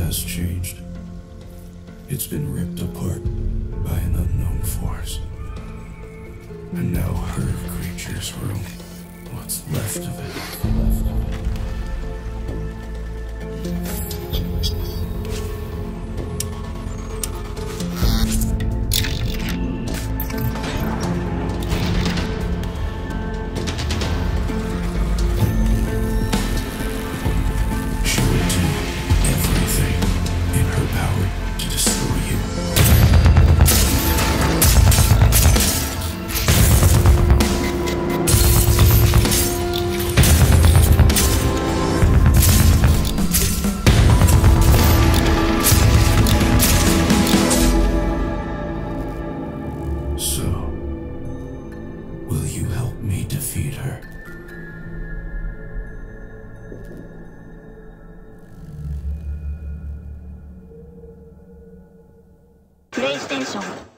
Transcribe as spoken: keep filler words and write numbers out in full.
has changed. It's been ripped apart by an unknown force. And now her creatures roam what's left of it. Left of it. So, will you help me defeat her? PlayStation